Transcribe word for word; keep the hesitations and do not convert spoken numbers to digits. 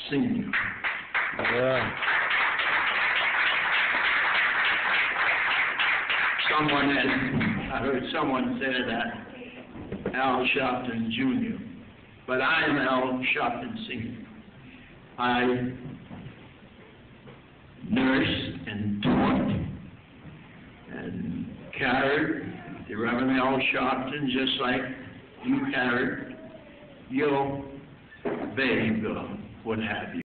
Senior. Yeah. Someone had, I heard someone say that Al Sharpton Junior, but I am Al Sharpton Senior. I nursed and taught and carried the Reverend Al Sharpton just like you carried your babe, or what have you.